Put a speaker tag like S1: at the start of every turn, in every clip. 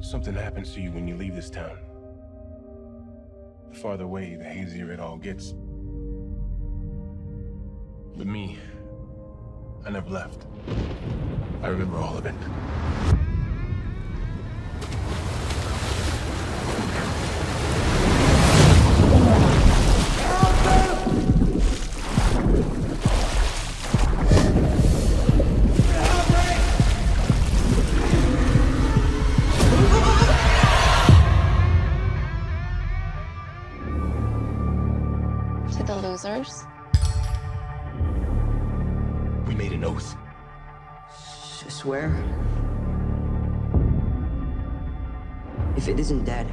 S1: Something happens to you when you leave this town. The farther away, the hazier it all gets. But me, I never left. I remember all of it.
S2: To the losers.
S1: We made an oath.
S3: Swear? If it isn't dead,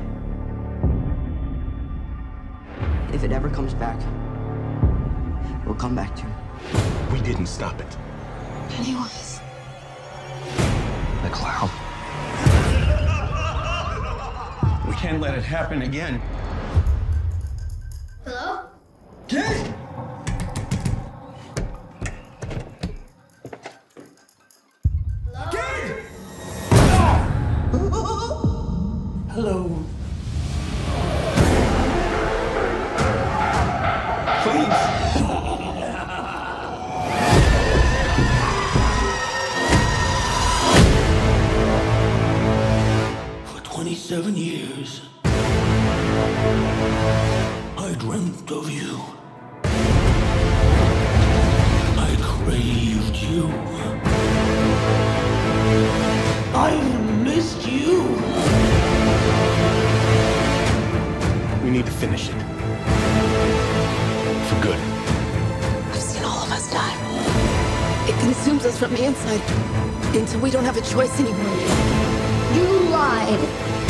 S3: if it ever comes back, we'll come back to it.
S1: We didn't stop it.
S2: Pennywise.
S3: The clown.
S4: We can't let it happen again.
S5: Hello?
S4: Kid! Kid! Hello. Please. For 27 years, I dreamt of you. I craved you. I missed you.
S1: We need to finish it. For good.
S2: I've seen all of us die. It consumes us from the inside until we don't have a choice anymore.
S5: You lied.